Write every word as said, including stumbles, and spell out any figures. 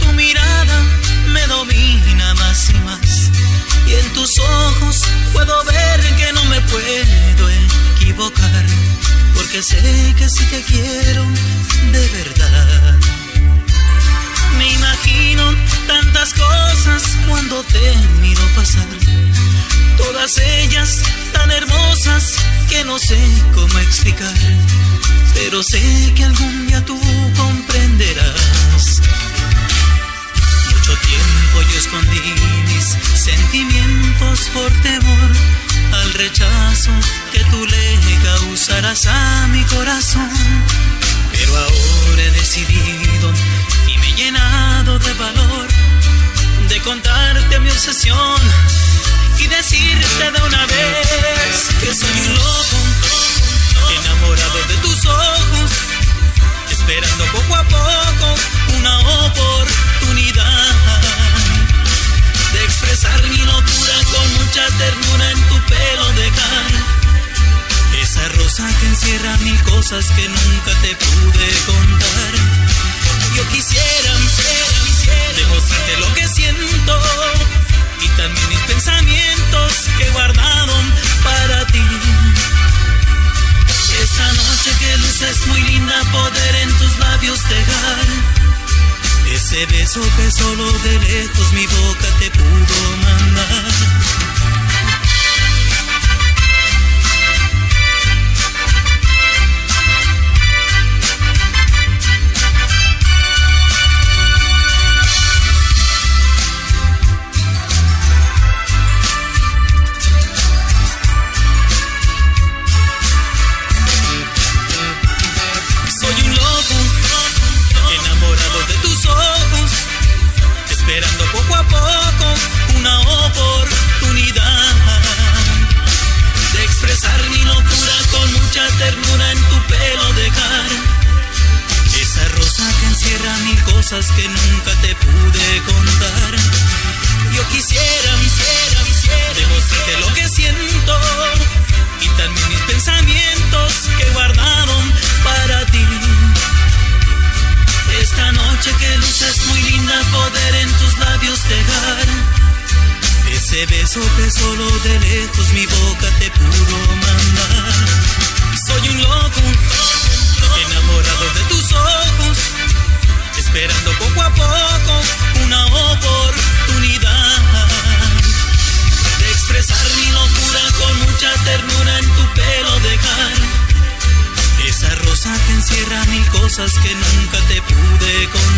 tu mirada me domina más y más, y en tus ojos puedo ver que no me puedo equivocar, porque sé que sí te quiero de verdad. Me imagino tantas cosas cuando te miro pasar, todas ellas tan hermosas que no sé cómo explicar, pero sé que algún día tú comprenderás. Mucho tiempo yo escondí mis sentimientos por temor al rechazo que tú le causarás a mi corazón, pero ahora he decidido y me he llenado de valor de contarte mi obsesión y decirte de una vez que soy un loco, enamorado de tus ojos, esperando poco a poco una oportunidad de expresar mi locura con mucha ternura en tu pelo dejar esa rosa que encierra mil cosas que nunca te pude contar. Yo quisiera, quisiera demostrarte lo que siento y también mis pensamientos que he guardado para ti. Esta noche que luces muy linda, poder en tus labios dejar ese beso que solo de lejos mi boca te pudo mandar. Esperando poco a poco una oportunidad de expresar mi locura con mucha ternura en tu pelo dejar esa rosa que encierra mil cosas que nunca te pude contar. Yo quisiera, quisiera, quisiera demostrarte lo que siento y también mis pensamientos que he guardado para ti. Esta noche que luces muy linda, poder en tus labios dejar ese beso que solo de lejos mi boca te pudo mandar. Soy un loco, enamorado de tus ojos, esperando poco a poco una oportunidad de expresar mi locura con mucha ternura en tu pelo dejar esa rosa que encierra mil cosas que nunca te pude contar.